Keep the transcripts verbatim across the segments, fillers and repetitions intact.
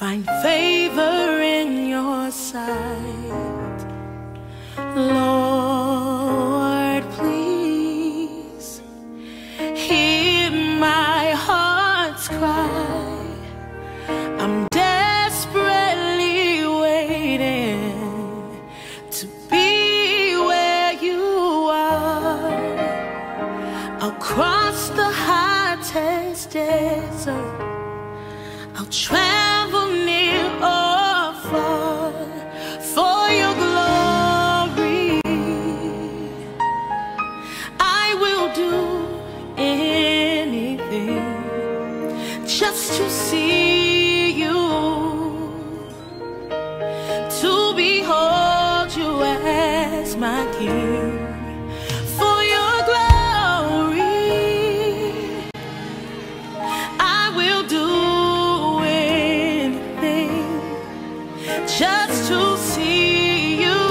find favor in your sight. Lord, please hear my heart's cry. I'm desperately waiting to be where you are. I'll cross the hottest desert, I'll travel near or far for your glory. I will do anything just to see you, to behold you as my King. For your glory, I will do just to see you,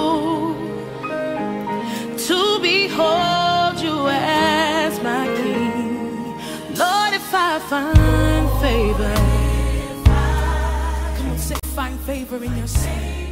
to behold you as my King. Lord, if I find favor, come on, say find favor in your sight.